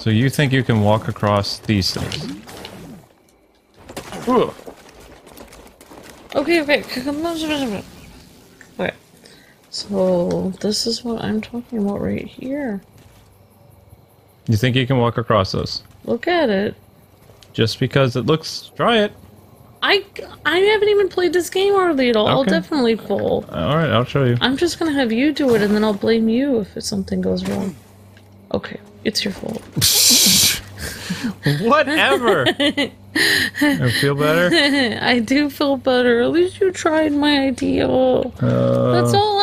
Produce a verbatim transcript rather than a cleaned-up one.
So you think you can walk across these things? Ooh. Okay, okay, come on. Okay. So this is what I'm talking about right here. You think you can walk across those? Look at it. Just because it looks... Try it. I, I haven't even played this game hardly at all. I'll Okay. definitely fall. Alright, I'll show you. I'm just gonna have you do it and then I'll blame you if something goes wrong. Okay, it's your fault. Whatever! I feel better? I do feel better. At least you tried my idea. Uh, That's all